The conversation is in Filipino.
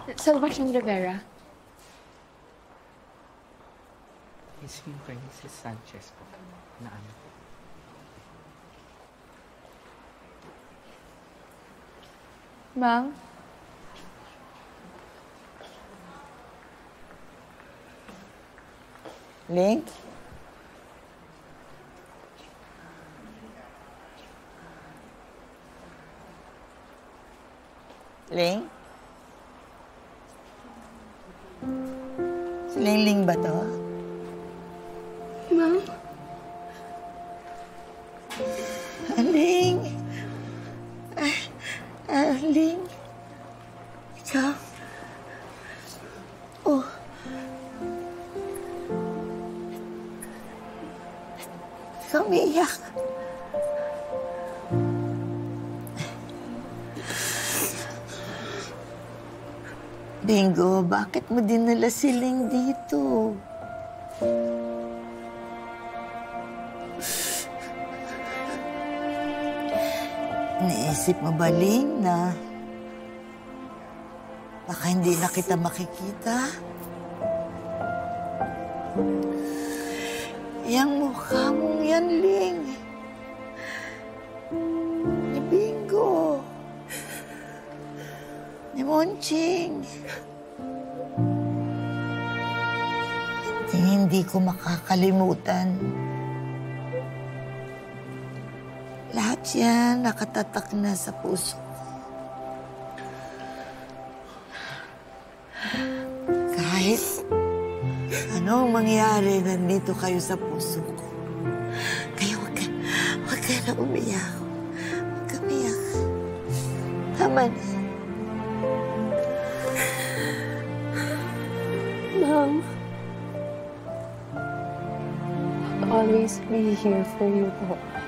Salvacion Rivera. Is yung Princess Sanchez po na ano? Mang? Ling? Ling? Si Ling ba to? Mang? Ling? Ling? Ikaw? Oh. Ikaw umiiyak. Bingo, bakit mo dinala si Ling dito? Naisip mo ba, Ling, na baka hindi na kita makikita? Yang mukha mong yan, Ling. Ni Bingo. Ni Monching. Hindi ko makakalimutan. Lahat yan nakatatak na sa puso ko. Kahit anong mangyari, nandito kayo sa puso ko. Kaya wag ka na umiyak. Wag ka umiyak. Tama na. Mom. I'll always be here for you po.